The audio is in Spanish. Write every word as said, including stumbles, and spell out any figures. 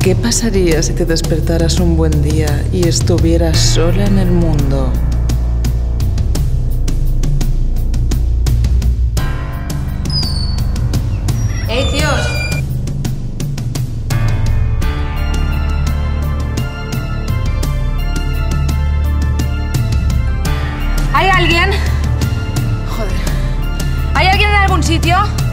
¿Qué pasaría si te despertaras un buen día y estuvieras sola en el mundo? ¡Hey, tíos! ¿Hay alguien? Joder. ¿Hay alguien en algún sitio?